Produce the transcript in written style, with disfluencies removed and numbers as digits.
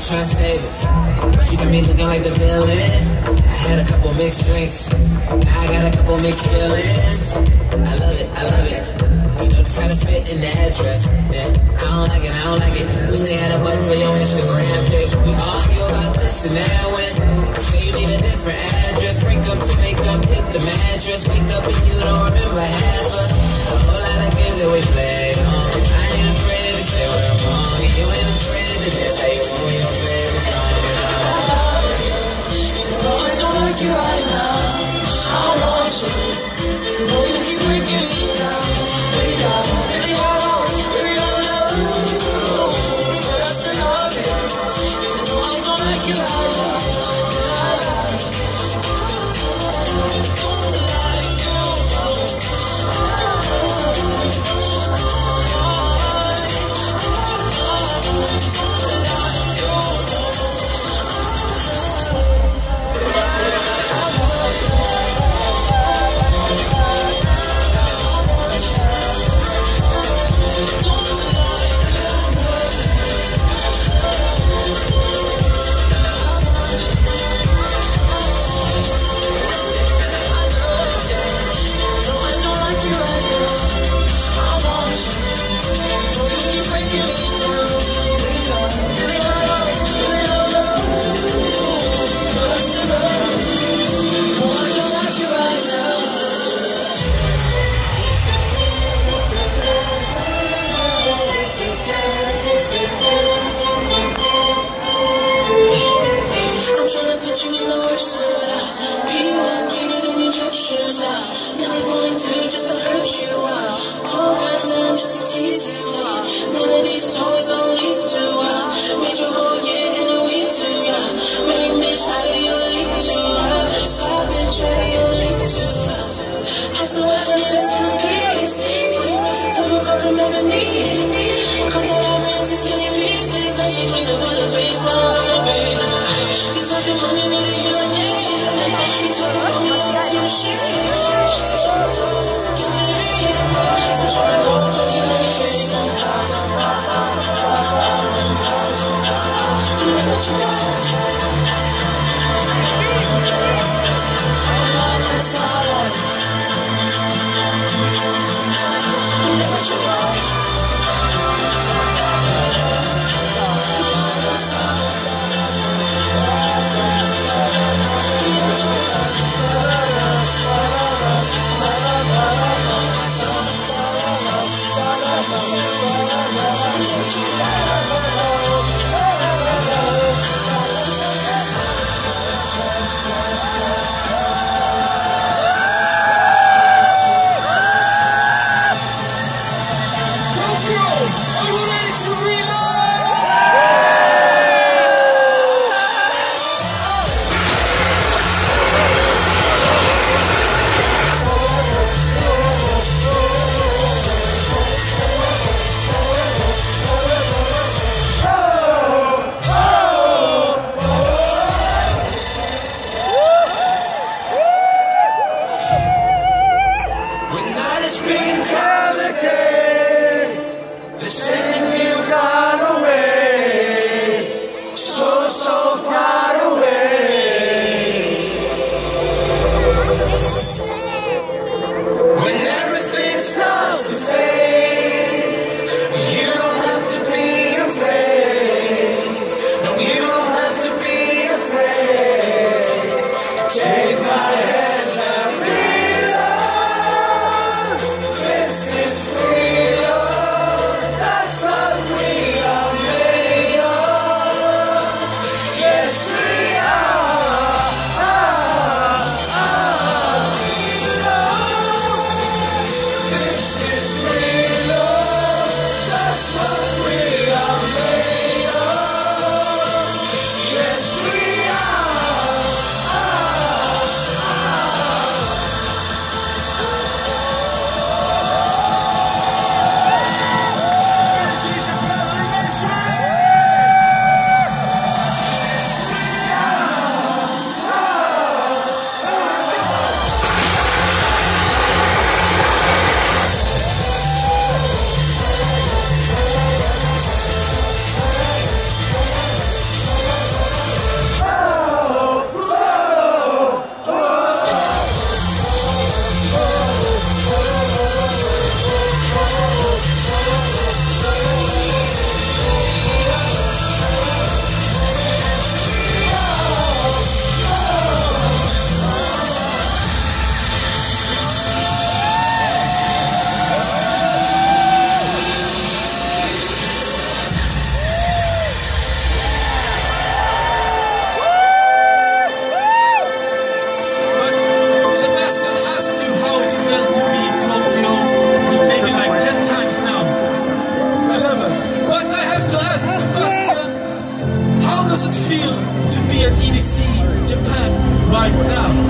just tryna save us, but you got me looking like the villain. I had a couple mixed drinks, now I got a couple mixed feelings. I love it, I love it. You know just how to fit in the address. Yeah, I don't like it, I don't like it. Wish they had a button for your Instagram pic. We argue about this and that when I say you need a different address. Break up to make up, hit the mattress. Wake up and you don't remember half of a whole lot of games that we played on. I ain't afraid to say what I'm wrong, and you ain't afraid to dance how you want your favorite song. Even though I don't like you right now, I want you. Even though you keep breaking me down, we got really hard hearts, really don't know. But I still love you. Even though I don't like you right now, right now.